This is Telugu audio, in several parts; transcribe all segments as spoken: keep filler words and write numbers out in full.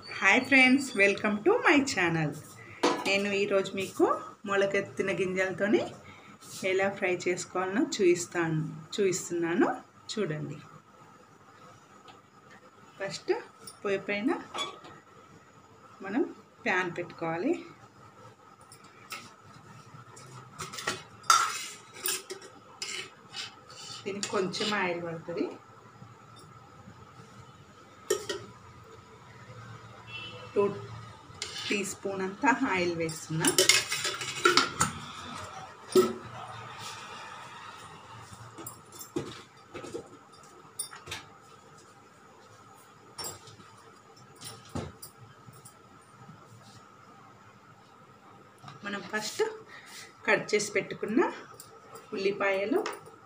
Hi friends, welcome to my channel. నేను ఈరోజు మీకు మొలకెత్తిన గింజలతోని ఎలా ఫ్రై చేసుకోవాలనో చూపిస్తాను చూపిస్తున్నాను చూడండి. ఫస్ట్ పొయ్యి పైన మనం ప్యాన్ పెట్టుకోవాలి. దీనికి కొంచెం ఆయిల్ పడుతుంది. టూ టీ స్పూన్ అంతా ఆయిల్ వేస్తున్నా. మనం ఫస్ట్ కట్ చేసి పెట్టుకున్న ఉల్లిపాయలు,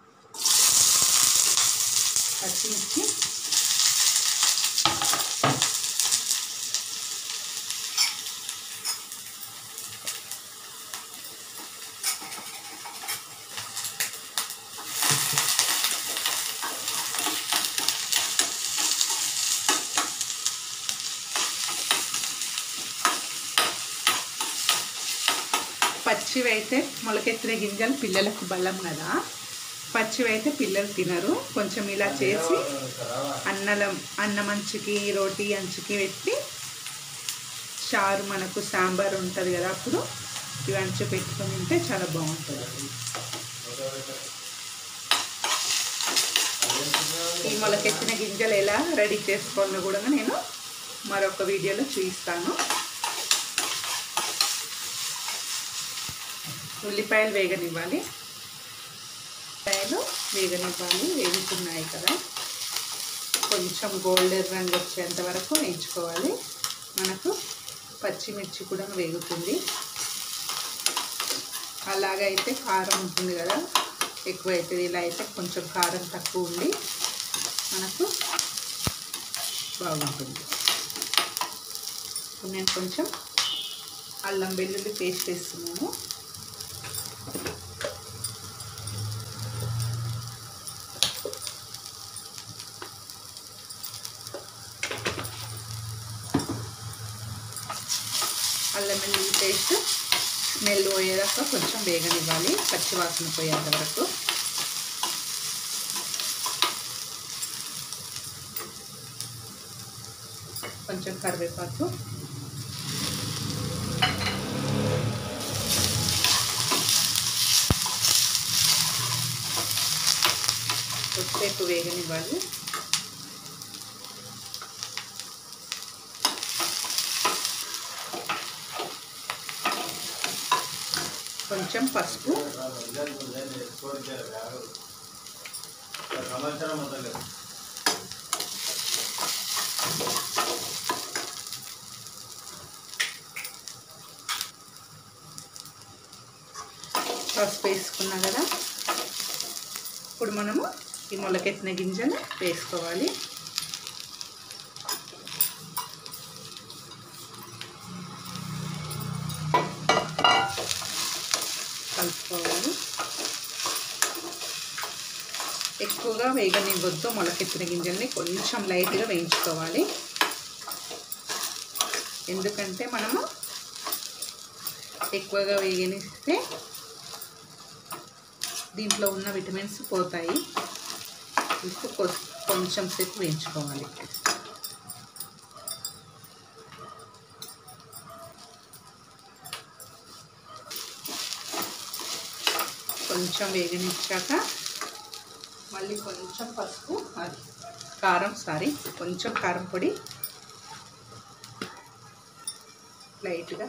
పచ్చిమిర్చి, పచ్చివైతే మొలకెత్తిన గింజలు పిల్లలకు బలం కదా, పచ్చివైతే పిల్లలు తినరు. కొంచెం ఇలా చేసి అన్నం అన్నం అంచుకి రోటీ అంచుకి పెట్టి చారు, మనకు సాంబార్ ఉంటుంది కదా, అప్పుడు ఇవి అంచు పెట్టుకొని తింటే చాలా బాగుంటుంది. ఈ మొలకెత్తిన గింజలు ఎలా రెడీ చేసుకోవాలో కూడా నేను మరొక వీడియోలో చూపిస్తాను. ఉల్లిపాయలు వేగనివ్వాలి. ఉల్లిపాయలు వేగనివ్వాలి. వేగుతున్నాయి కదా, కొంచెం గోల్డెన్ రంగు వచ్చేంత వరకు వేయించుకోవాలి. మనకు పచ్చిమిర్చి కూడా వేగుతుంది. అలాగైతే కారం ఉంటుంది కదా, ఎక్కువ అవుతుంది. ఇలా అయితే కొంచెం కారం తక్కువ ఉండి మనకు బాగుంటుంది. ఇప్పుడు నేను కొంచెం అల్లం వెల్లుల్లి పేస్ట్ వేస్తున్నాను. అల్లం వెల్లుల్లి పేస్ట్ స్మెల్ పోయేదాకా కొంచెం వేగనివ్వాలి, పచ్చివాసన పోయేంత వరకు. కొంచెం కరివేపాకు, కొద్దిసేపు వేగనివ్వాలి. కొంచెం పసుపు, పసుపు వేసుకున్నా కదా, ఇప్పుడు మనము ఈ మొలకెత్తిన గింజలు వేసుకోవాలి. కలుపుకోవాలి. ఎక్కువగా వేగనివ్వద్దు. మొలకెత్తిన గింజల్ని కొంచెం లైట్గా వేయించుకోవాలి. ఎందుకంటే మనము ఎక్కువగా వేగనిస్తే దీంట్లో ఉన్న విటమిన్స్ పోతాయి. ఇప్పుడు కొంచెం సేపు వేయించుకోవాలి. కొంచెం వేగనిచ్చాక మళ్ళీ కొంచెం పసుపు, కారం సారీ కొంచెం కారం పొడి లైట్గా,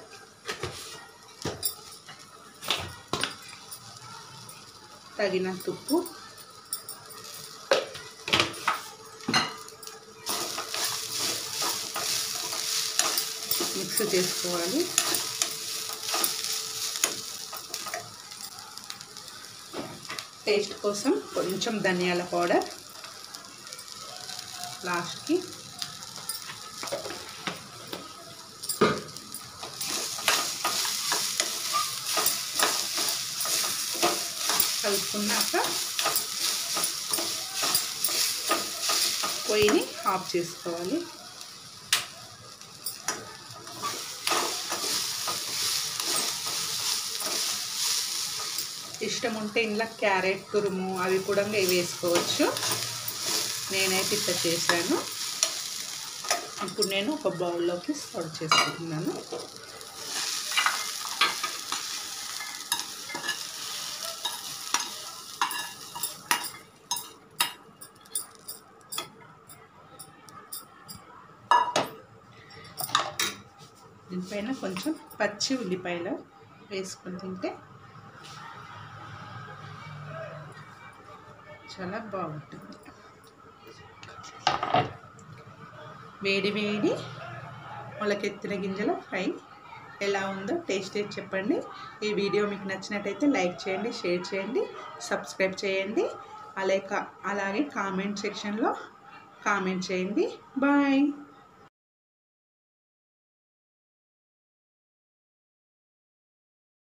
తగినంత ఉప్పు, మిక్స్ చేసుకోవాలి. టేస్ట్ కోసం కొంచెం ధనియాల పౌడర్ లాస్ట్కి, కలుపుకున్నాక పొయ్యిని ఆఫ్ చేసుకోవాలి. ఇష్టం ఉంటే ఇంట్లో క్యారెట్ తురుము అవి కూడా వేసుకోవచ్చు. నేనైతే ఇట్లా చేశాను. ఇప్పుడు నేను ఒక బౌల్లోకి సర్వ్ చేసుకుంటున్నాను. దీనిపైన కొంచెం పచ్చి ఉల్లిపాయలు వేసుకొని తింటే చాలా బాగుంటుంది. వేడి వేడి మొలకెత్తిన గింజల ఫ్రై ఎలా ఉందో టేస్ట్ చేసి చెప్పండి. ఈ వీడియో మీకు నచ్చినట్టయితే లైక్ చేయండి, షేర్ చేయండి, సబ్స్క్రైబ్ చేయండి. అలాగే అలాగే కామెంట్ సెక్షన్లో కామెంట్ చేయండి. బాయ్.